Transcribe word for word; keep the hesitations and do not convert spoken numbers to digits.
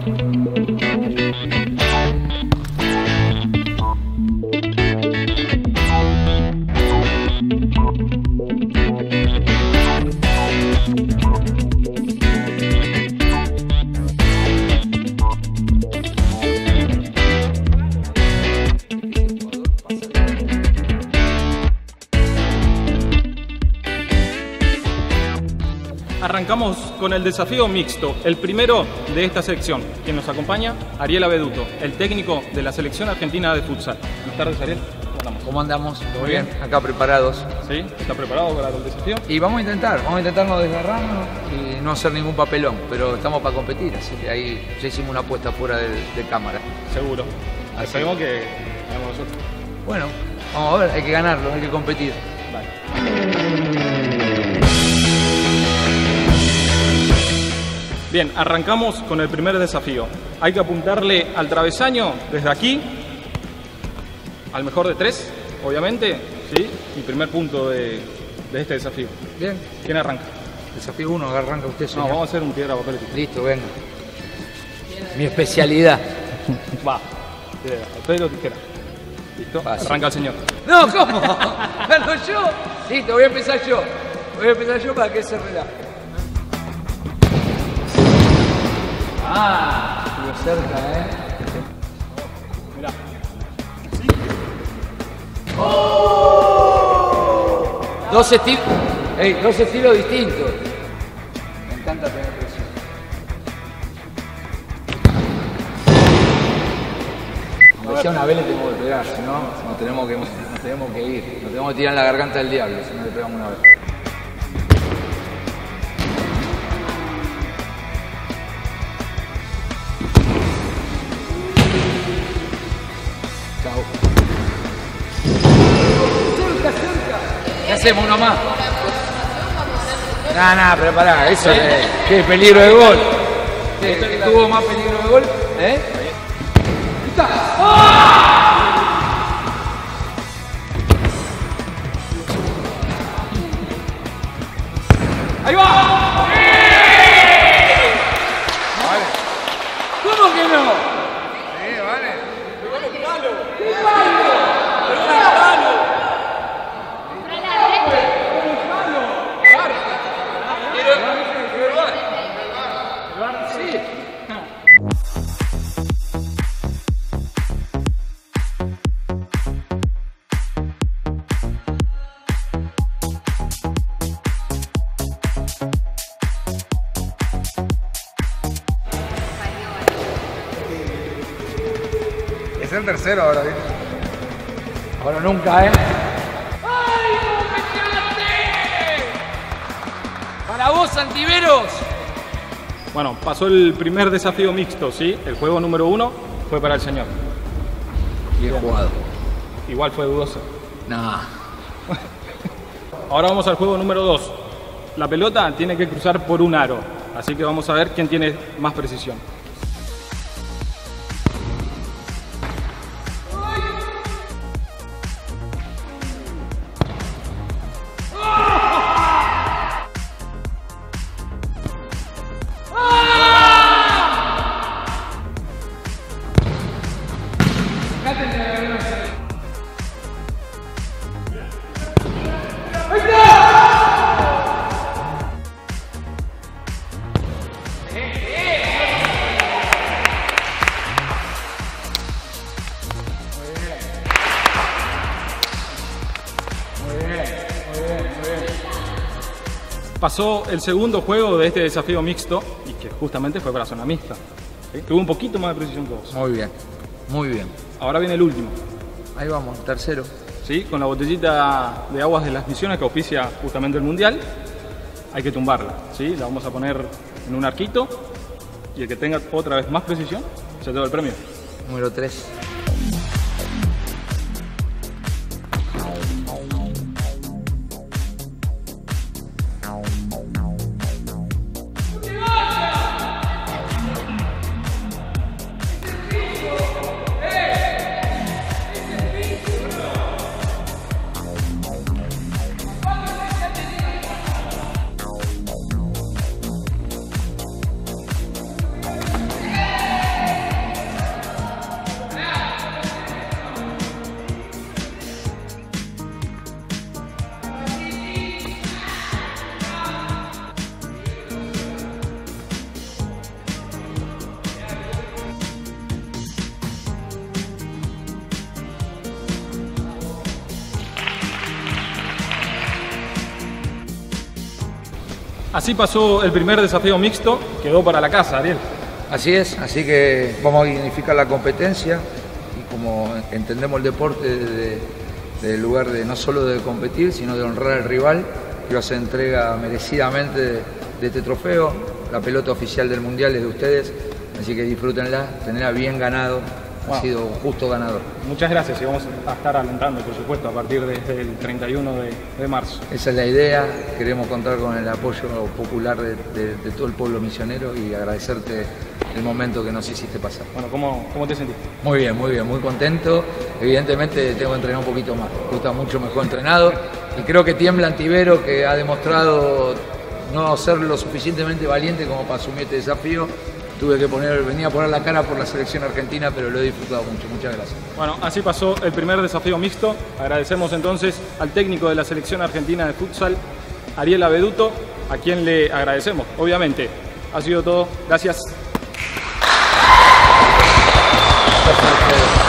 Arrancamos con el desafío mixto, el primero de esta sección. Quien nos acompaña, Ariel Abeduto, el técnico de la selección argentina de futsal. Buenas tardes, Ariel. ¿Cómo andamos? ¿Cómo andamos? Muy bien, acá preparados. ¿Sí? ¿Está preparado para el desafío? Y vamos a intentar, vamos a intentar no desgarrarnos y no hacer ningún papelón, pero estamos para competir, así que ahí ya hicimos una apuesta fuera de, de cámara. Seguro. Así. Esperemos que ganemos nosotros. Bueno, vamos a ver, hay que ganarlo, hay que competir. Vale. Bien, arrancamos con el primer desafío. Hay que apuntarle al travesaño desde aquí, al mejor de tres, obviamente, ¿sí? Mi primer punto de, de este desafío. Bien. ¿Quién arranca? Desafío uno, arranca usted, señor. No, vamos a hacer un piedra, papel y tijera. Listo, venga. Mi especialidad. Va, piedra, papel o tijera. ¿Listo? Fácil. Arranca el señor. No, ¿cómo? ¿Gano yo? Listo, voy a empezar yo. Voy a empezar yo para que se relaje. Ah, estuvo cerca, ¿eh? Mirá. ¿Sí? ¡Oh! Dos estilos, hey, dos estilos distintos. Me encanta tener presión. Como decía una vez, le tengo que pegar, si no, nos tenemos que, nos tenemos que ir. Nos tenemos que tirar en la garganta del diablo, si no le pegamos una vez. Chao. Cerca, cerca. ¿Qué hacemos? Uno más. No, no, pero pará, eso es. ¿Qué peligro de gol? ¿Qué, ¿Tuvo más peligro de gol? ¿Eh? Ahí está. ¡Oh! ¡Ahí va! Vale. ¿Cómo que no? Sí, vale. ¿Qué palo? Sí. Es el tercero ahora, ¿viste? Ahora nunca, ¿eh? ¡Ay, no me quedaste! Para vos, Santiveros. Bueno, pasó el primer desafío mixto, ¿sí? El juego número uno fue para el señor. Bien jugado. Igual fue dudoso. Nah. Ahora vamos al juego número dos. La pelota tiene que cruzar por un aro, así que vamos a ver quién tiene más precisión. Pasó el segundo juego de este desafío mixto y que justamente fue para zona mixta. ¿Sí? Tuvo un poquito más de precisión que vos. Muy bien, muy bien. Ahora viene el último. Ahí vamos, tercero. ¿Sí? Con la botellita de aguas de las misiones que auspicia justamente el mundial. Hay que tumbarla. ¿Sí? La vamos a poner en un arquito y el que tenga otra vez más precisión se lleva el premio. Número tres. Así pasó el primer desafío mixto, quedó para la casa, Ariel. Así es, así que vamos a dignificar la competencia y como entendemos el deporte desde, desde el lugar de no solo de competir, sino de honrar al rival, que se entrega merecidamente de, de este trofeo. La pelota oficial del Mundial es de ustedes, así que disfrútenla, tenerla bien ganado, Wow. ha sido un justo ganador. Muchas gracias y vamos a estar alentando, por supuesto, a partir desde el treinta y uno de, de marzo. Esa es la idea, queremos contar con el apoyo popular de, de, de todo el pueblo misionero y agradecerte el momento que nos hiciste pasar. Bueno, ¿cómo, cómo te sentiste? Muy bien, muy bien, muy contento. Evidentemente tengo que entrenar un poquito más, me gusta mucho mejor entrenado y creo que tiembla Antivero, que ha demostrado no ser lo suficientemente valiente como para asumir este desafío. Tuve que poner, venía a poner la cara por la selección argentina, pero lo he disfrutado mucho. Muchas gracias. Bueno, así pasó el primer desafío mixto. Agradecemos entonces al técnico de la selección argentina de futsal, Ariel Abeduto, a quien le agradecemos, obviamente. Ha sido todo. Gracias. Gracias a ustedes.